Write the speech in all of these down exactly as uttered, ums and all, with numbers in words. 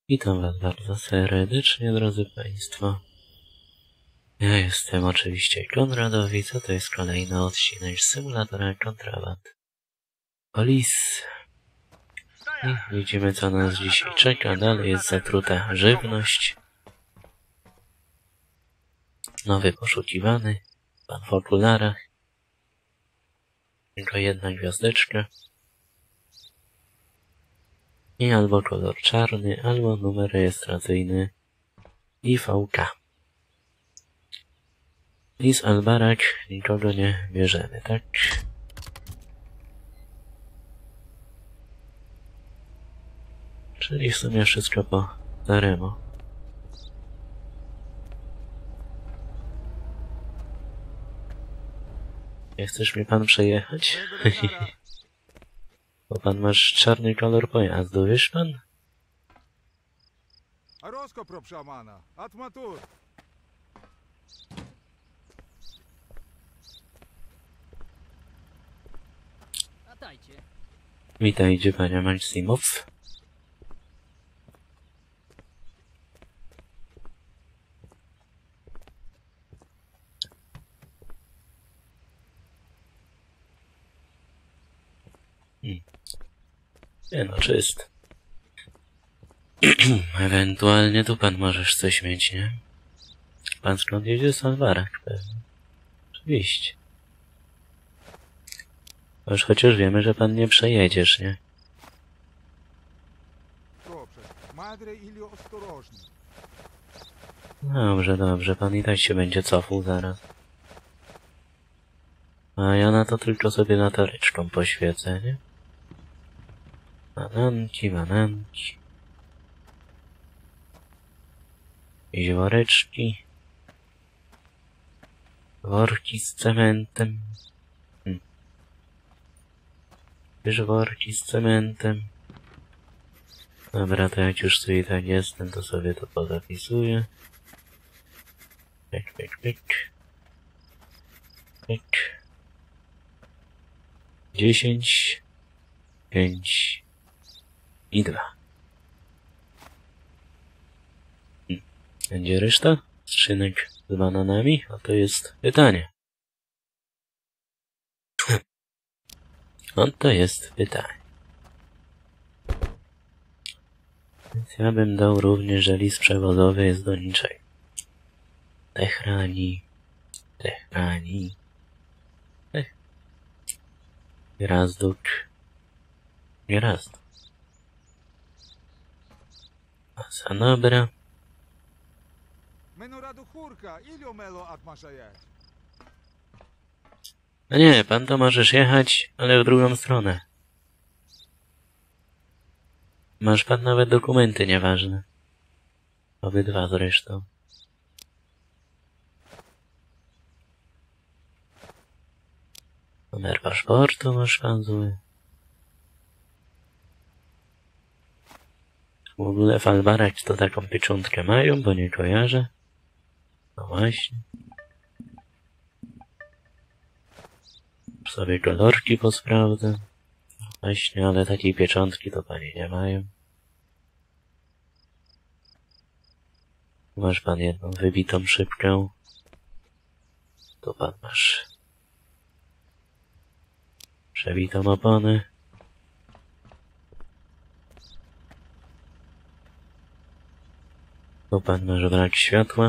Witam Was bardzo serdecznie, drodzy Państwo. Ja jestem oczywiście Konradowic, a to jest kolejny odcinek symulatora Kontraband Police. I widzimy, co nas dzisiaj czeka. Dalej jest zatruta żywność. Nowy poszukiwany, pan w okularach. Tylko jedna gwiazdeczka. I albo kolor czarny, albo numer rejestracyjny I V K. I z Albarak nikogo nie bierzemy, tak? Czyli w sumie wszystko po staremu. Nie chcesz mnie pan przejechać? Bo pan masz czarny kolor pojazdu, wiesz pan? A rozkop szamana, atmatur. Witajcie, panie Maksimow. Hmm. Nie no, czyst. Ewentualnie tu pan możesz coś mieć, nie? Pan skąd jedzie? Z Albarak pewnie. Oczywiście. Już chociaż wiemy, że pan nie przejedziesz, nie? Dobrze, madre ili ostrożnie. Dobrze, dobrze, pan i tak się będzie cofał zaraz. A ja na to tylko sobie latareczką poświecę, nie? Bananki, bananki. Jakieś woreczki. Worki z cementem. Hm. Też worki z cementem. Dobra, to jak już tu i tak jestem, to sobie to pozapisuję. Pyk, pyk, pyk. Pyk. Dziesięć. Pięć. I dwa. Hm. Będzie reszta? Skrzynek z bananami? A to jest pytanie. Oto jest pytanie. Więc ja bym dał również, że list przewozowy jest do niczego. Tehrani. Tehrani. Ech. Grazduk. Grazd. Masa dobra. Menuradu chórka, ilio melo atmaszaje. No nie, pan to możesz jechać, ale w drugą stronę. Masz pan nawet dokumenty nieważne. Obydwa zresztą. Numer paszportu masz pan zły. W ogóle w Albarak to taką pieczątkę mają, bo nie kojarzę. No właśnie. Sobie kolorki posprawdzę. No właśnie, ale takiej pieczątki to pani nie mają. Masz pan jedną wybitą szybkę. Tu pan masz przebitą oponę. Tu pan masz brak światła.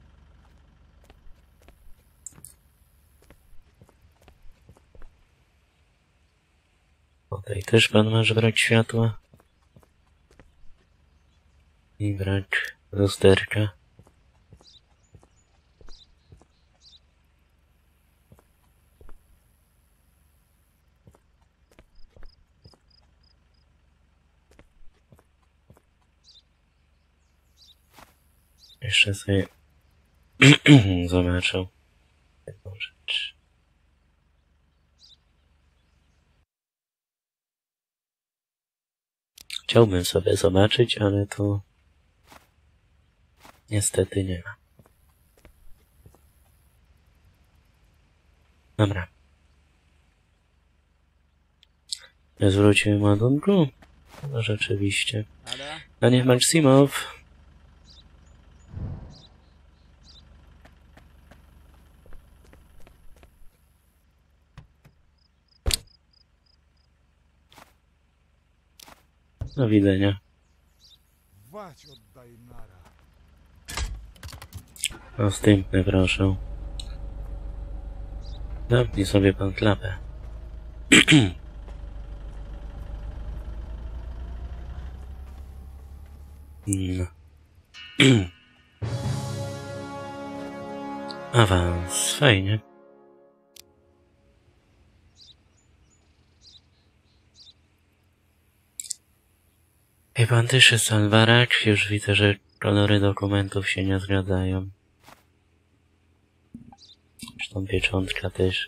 Tutaj też pan masz brak światła. I brak lusterka. Jeszcze sobie zobaczę jedną rzecz. Chciałbym sobie zobaczyć, ale to niestety nie ma. Dobra. Nie zwróciłem ładunku. No rzeczywiście. Ale? Panie Maksimow. Do widzenia. Wać oddaj nara. Następne proszę. Zamknij sobie pan klapę. No. Awans, fajnie. I pan też jest Alwarak? Już widzę, że kolory dokumentów się nie zgadzają. Zresztą pieczątka też.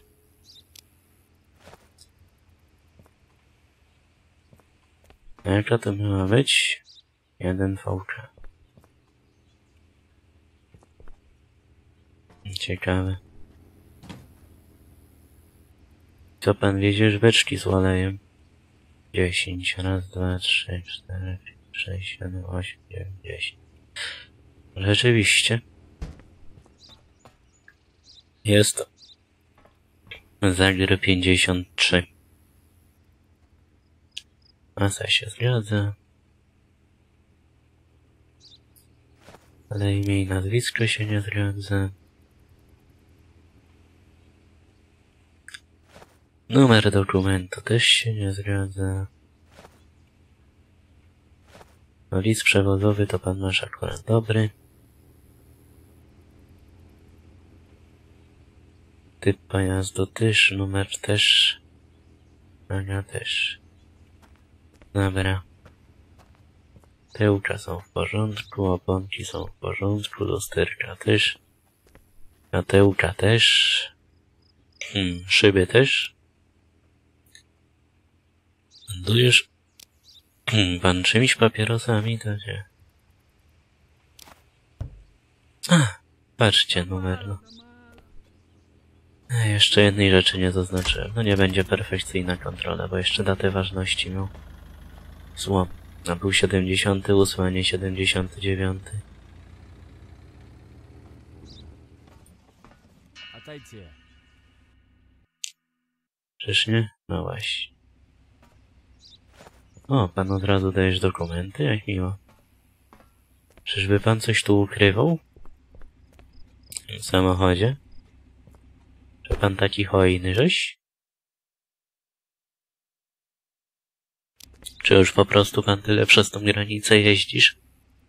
A jaka to miała być? Jeden V K. Ciekawe. Co pan wiedziesz? Beczki z olejem. Dziesięć. Raz, dwa, trzy, cztery, pięć, sześć, siedem, osiem, dziewięć, dziesięć. Rzeczywiście. Jest to. Zagry pięćdziesiąt trzy. Masa się zgadza. Ale imię i nazwisko się nie zgadza. Numer dokumentu też się nie zgadza. No list przewozowy to pan masz akurat dobry. Typ pojazdu też, numer też. Ania też. Dobra. Tyłka są w porządku, oponki są w porządku, lusterka też. Światełka też. Hmm, szyby też. Handlujesz hmm, pan czymś papierosami, to nie. A, patrzcie, numer, no. A, jeszcze jednej rzeczy nie zaznaczyłem. No nie będzie perfekcyjna kontrola, bo jeszcze datę ważności miał. Złom. A był siedemdziesiąty ósmy, a nie siedemdziesiąty dziewiąty. Atajcie. Czyż nie? No właśnie. O, pan od razu dajesz dokumenty? Jak miło. Czyżby pan coś tu ukrywał? W samochodzie? Czy pan taki hojny żeś? Czy już po prostu pan tyle przez tą granicę jeździsz?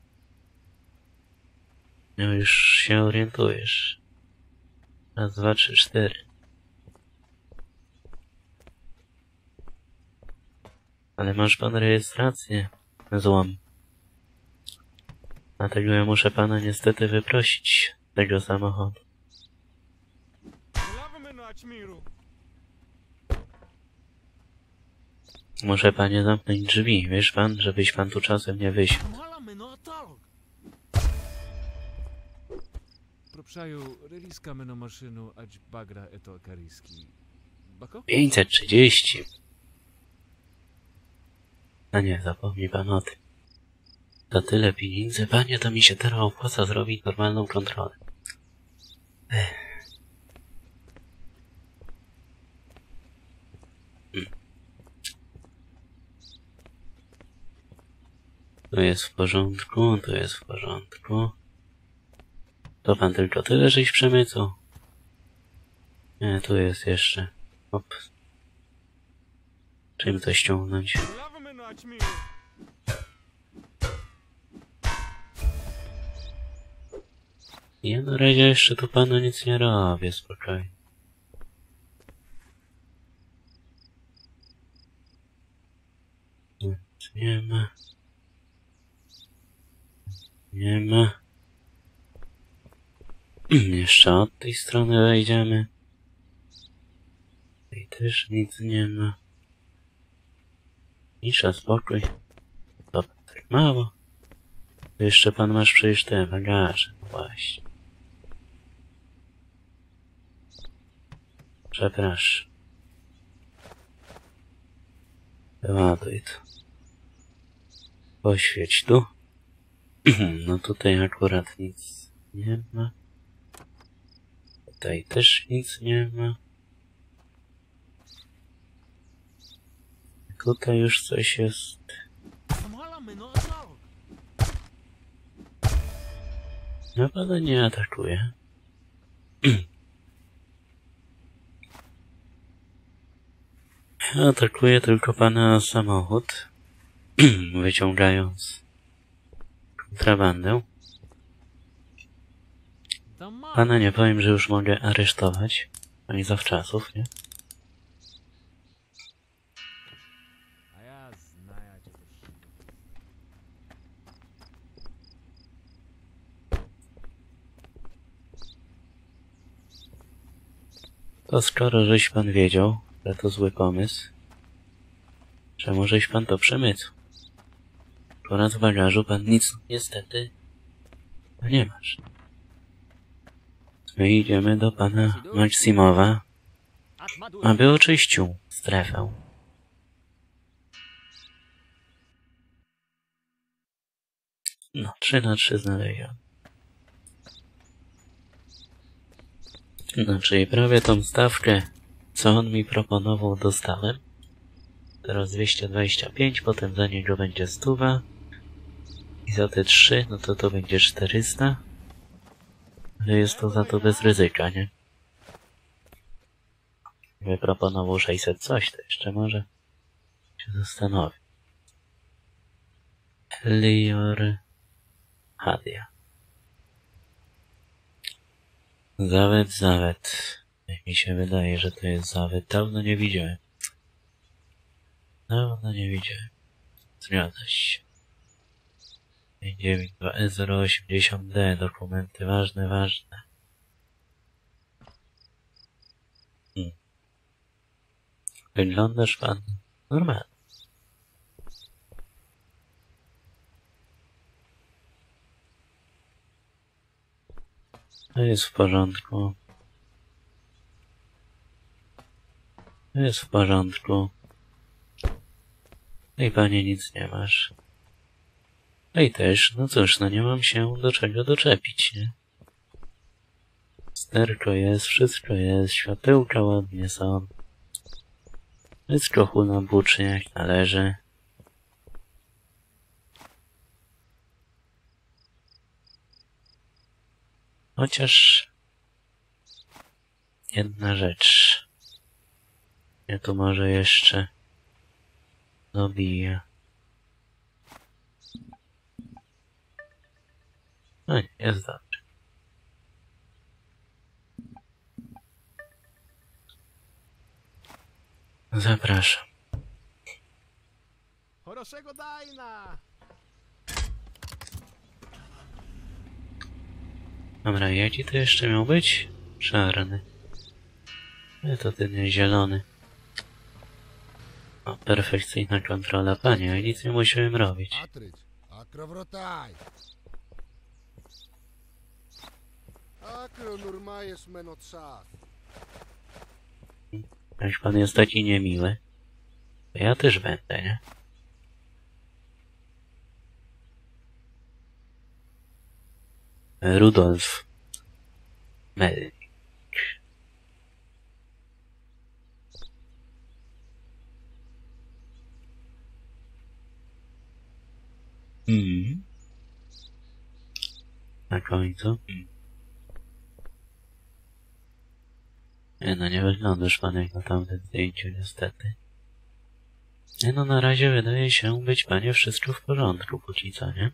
No już się orientujesz. Raz, dwa, trzy, cztery. Ale masz pan rejestrację. Złom. Dlatego ja muszę pana niestety wyprosić z tego samochodu. Muszę panie zamknąć drzwi, wiesz pan, żebyś pan tu czasem nie wysiadł. Propszaju, reliska meno maszynu, ać bagra eto kariski. Bako? pięćset trzydzieści. A nie, zapomnij pan o tym. Za tyle pieniędzy, panie, to mi się teraz opłaca zrobić normalną kontrolę. Ech. Hmm. Tu jest w porządku, tu jest w porządku. To pan tylko tyle, żeś przemycał. Nie, tu jest jeszcze. Hop. Czym to ściągnąć? Ja na razie jeszcze tu panu nic nie robię, spokojnie. Nic nie ma. Nie ma. Jeszcze od tej strony wejdziemy. Tutaj też nic nie ma. Cisza, spokój. Dobra, tak mało. To jeszcze pan masz przecież te bagaże. No właśnie. Przepraszam. Wyładuj to. Poświeć tu. No tutaj akurat nic nie ma. Tutaj też nic nie ma. Tutaj już coś jest. Naprawdę nie atakuje. Atakuje tylko pana samochód, wyciągając kontrabandę. Pana nie powiem, że już mogę aresztować, ani zawczasów, nie? To skoro żeś pan wiedział, że to zły pomysł, że możeś pan to przemycł. Ponad w bagażu pan nic niestety nie masz. My idziemy do pana Maksimowa, aby oczyścił strefę. No, trzy na trzy znaleziony. Znaczy, prawie tą stawkę, co on mi proponował, dostałem. Teraz dwieście dwadzieścia pięć, potem za niego będzie stuwa. I za te trzy, no to to będzie czterysta. Ale jest to za to bez ryzyka, nie? Gdyby proponował sześćset coś, to jeszcze może się zastanowię. Elior Hadia. Zawet, zawet. Jak mi się wydaje, że to jest zawet. Dawno nie widziałem. Dawno nie widziałem. Zgadza się. pięć dziewięć dwa E zero osiemdziesiąt D. Dokumenty ważne, ważne. Hmm. Wyglądasz pan normalnie. To jest w porządku. To jest w porządku. No i panie nic nie masz. No i też, no cóż, no nie mam się do czego doczepić, nie? Sterko jest, wszystko jest, światełka ładnie są. Wszystko hula buczy jak należy. Chociaż jedna rzecz. Ja tu może jeszcze dobiję. No nie, jest dobrze. Zapraszam. Хорошего дайна! Dobra, jaki to jeszcze miał być? Czarny. No to ten zielony. O, perfekcyjna kontrola, panie, ja nic nie musiałem robić. Атрич, акровротай! Акро нурмаеш мен от шас. Jak pan jest taki niemiły, to ja też będę, nie? Rudolf Melnik. Mm. Na końcu. Mm. Nie no, nie wyglądasz pan jak na tamtym zdjęciu, niestety. Nie no, na razie wydaje się być, panie, wszystko w porządku, póki co, nie?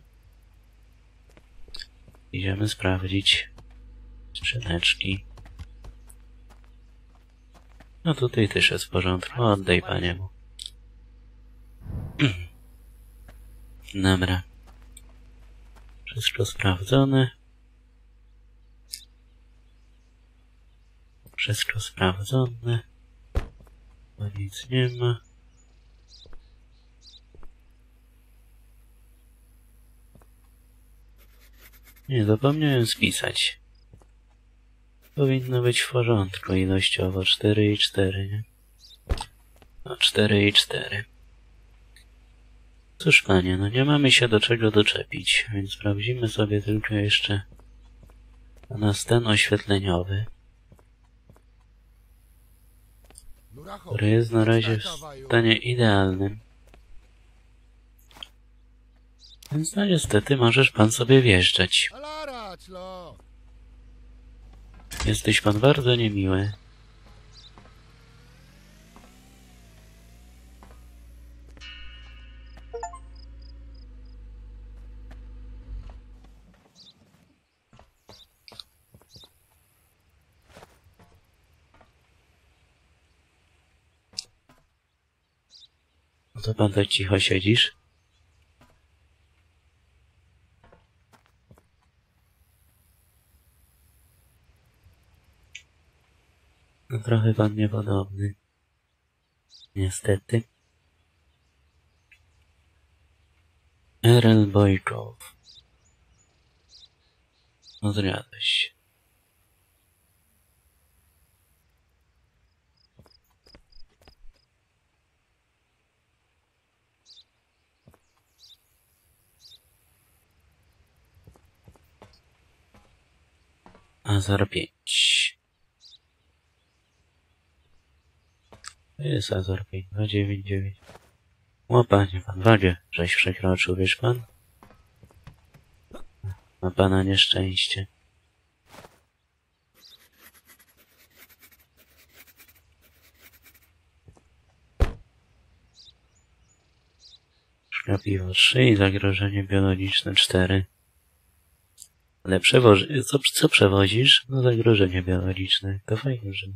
Idziemy sprawdzić skrzyneczki. No tutaj też jest w porządku, oddaj paniemu. Dobra. Wszystko sprawdzone. Wszystko sprawdzone. Bo nic nie ma. Nie, zapomniałem spisać. Powinno być w porządku ilościowo. cztery i cztery, nie? No, cztery i cztery. Cóż, panie, no nie mamy się do czego doczepić, więc sprawdzimy sobie tylko jeszcze na stan oświetleniowy, który jest na razie w stanie idealnym. Więc no niestety możesz pan sobie wjeżdżać. Jesteś pan bardzo niemiły. No to pan tak cicho siedzisz? No trochę pan niepodobny. Niestety. Erel Bojkow. No zgadza się. Azar pięć. To jest Azar pięć, dwa dziewięć dziewięć. O panie, pan wagę, żeś przekroczył, wiesz pan? Ma pana nieszczęście. Szkapiwo trzy i zagrożenie biologiczne cztery. Ale przewozi... Co, co przewozisz? No zagrożenie biologiczne. To fajnie, że...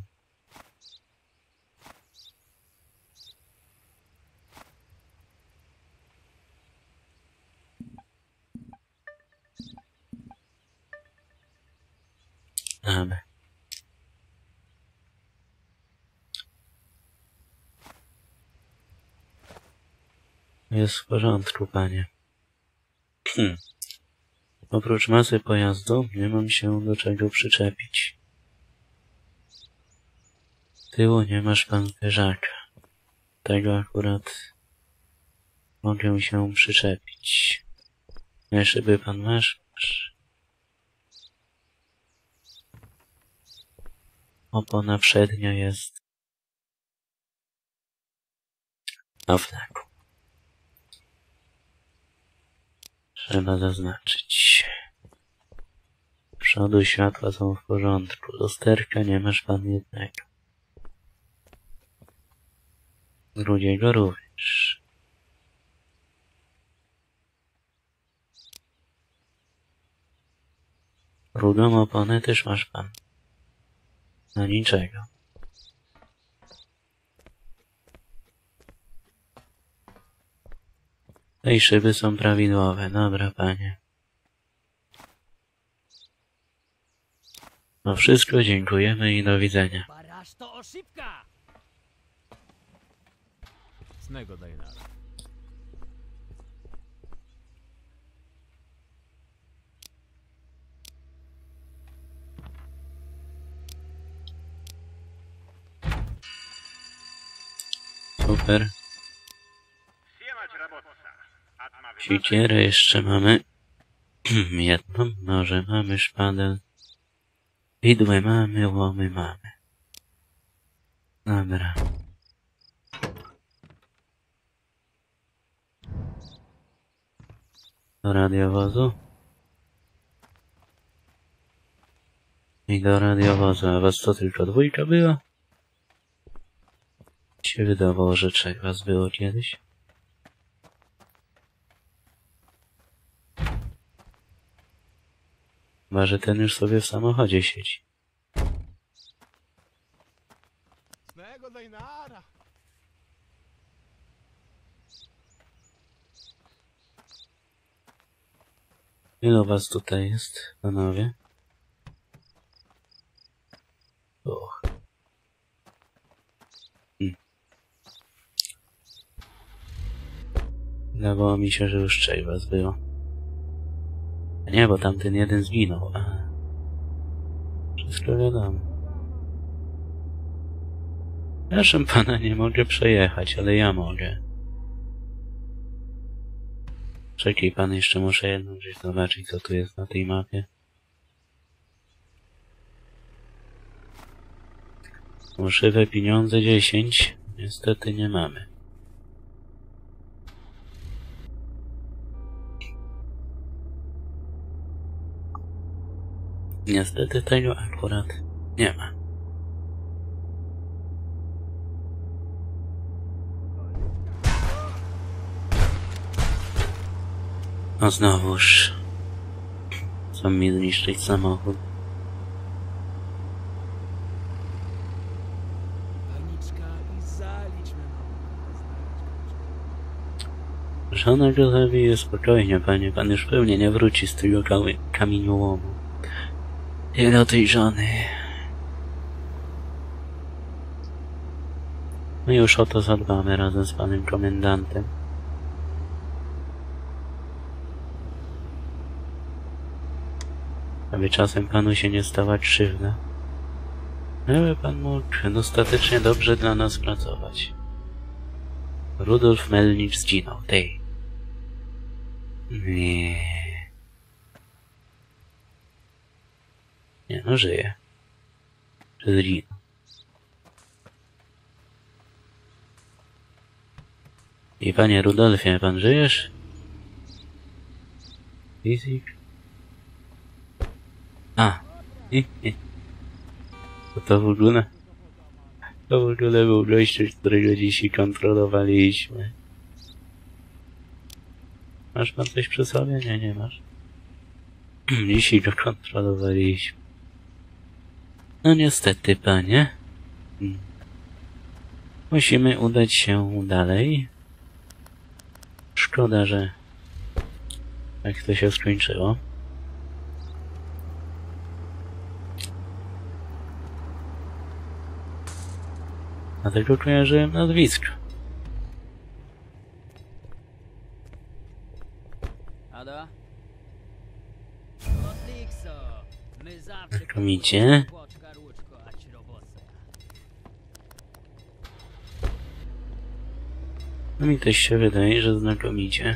Mamy. Jest w porządku, panie. Hm. Oprócz masy pojazdu nie mam się do czego przyczepić. Tyłu nie masz pan pyżaka. Tego akurat mogę się przyczepić. Nie, szyby pan masz? Masz. Opona przednia jest na flaku. Trzeba zaznaczyć. Przodu światła są w porządku. Lusterka nie masz pan jednego. Drugiego również. Drugą oponę też masz pan. No niczego. Tej szyby są prawidłowe. Dobra, panie. No wszystko, dziękujemy i do widzenia. Snego Dajnara. Super. Siekierę jeszcze mamy. Jedną. Noże mamy, szpadel. Widły mamy, łomy mamy. Dobra. Do radiowozu. I do radiowozu. A was to tylko dwójka była? Się wydawało, że trzech was było kiedyś. Chyba, że ten już sobie w samochodzie siedzi. Ilu was tutaj jest, panowie? Och. Hm. Wydawało mi się, że już trzech was było. Nie, bo tamten jeden zginął. Wszystko wiadomo. Proszę pana, nie mogę przejechać, ale ja mogę. Czekaj pan, jeszcze muszę jedną rzecz zobaczyć, co tu jest na tej mapie. Fałszywe pieniądze dziesięć. Niestety nie mamy. Niestety tego akurat nie ma. A znowuż chcą mi zniszczyć samochód. Paniczka i zalicz mnie. Żona go zabije, spokojnie, panie. Pan już pewnie nie wróci z tego kamieniołomu. Nie do tej żony. My już o to zadbamy razem z panem komendantem. Aby czasem panu się nie stała krzywda. Aby pan mógł dostatecznie dobrze dla nas pracować. Rudolf Melnicz zginął, tej. Nie. Nie, no żyje. Czy zginął? I panie Rudolfie, pan żyjesz? Fizik? A. I, i. To to w ogóle... To w ogóle był gościu, którego dzisiaj kontrolowaliśmy. Masz pan coś przy sobie? Nie, nie masz. Dzisiaj go kontrolowaliśmy. No niestety, panie. Musimy udać się dalej. Szkoda, że tak to się skończyło. Dlatego kojarzyłem nazwisko. Ada? My zawsze Znakomicie. No mi też się wydaje, że znakomicie.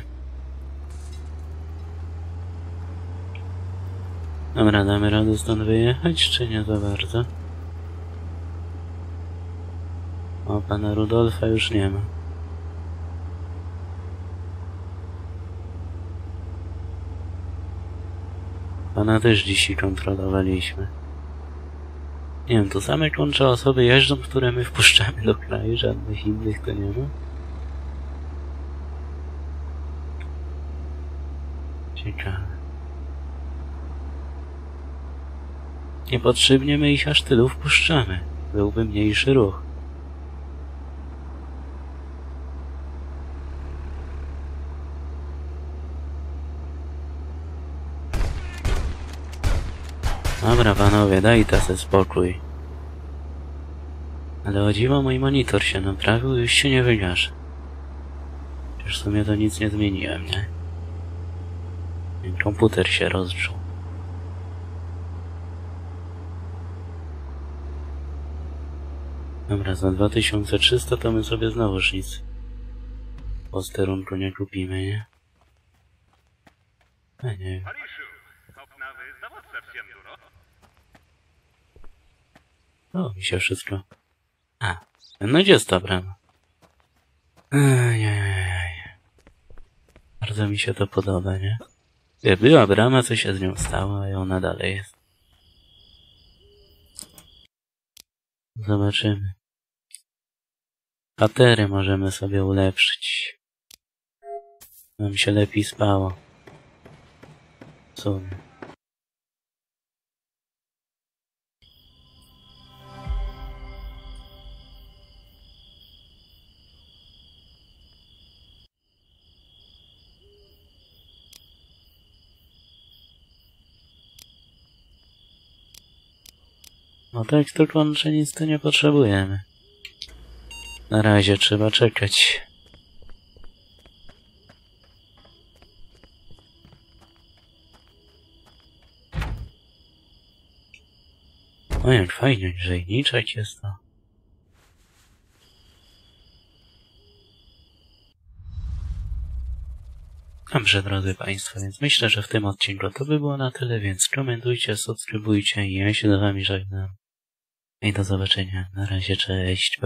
Dobra, damy radę stąd wyjechać, czy nie za bardzo? O, pana Rudolfa już nie ma. Pana też dzisiaj kontrolowaliśmy. Nie wiem, to same kończe osoby jeżdżą, które my wpuszczamy do kraju, żadnych innych to nie ma. Ciekawe. Niepotrzebnie my ich aż tylu wpuszczamy. Byłby mniejszy ruch. Dobra, panowie, daj tasę spokój. Ale o dziwo mój monitor się naprawił i już się nie wygaszy. Przecież w sumie to nic nie zmieniłem, nie? Komputer się rozgrzał. Dobra, za dwa tysiące trzysta to my sobie znowuż nic w posterunku nie kupimy, nie? A nie wiem. O, mi się wszystko... A, no gdzie jest ta brama? Ejej. Bardzo mi się to podoba, nie? Gdzie była brama, co się z nią stało, a ona dalej jest. Zobaczymy. Patery możemy sobie ulepszyć. Nam się lepiej spało. W sumie. No tak, to kończy nic tu nie potrzebujemy. Na razie trzeba czekać. O, jak fajnie, grzejniczek jest to. Dobrze, drodzy Państwo, więc myślę, że w tym odcinku to by było na tyle, więc komentujcie, subskrybujcie i ja się z Wami żegnam. I do zobaczenia. Na razie, cześć.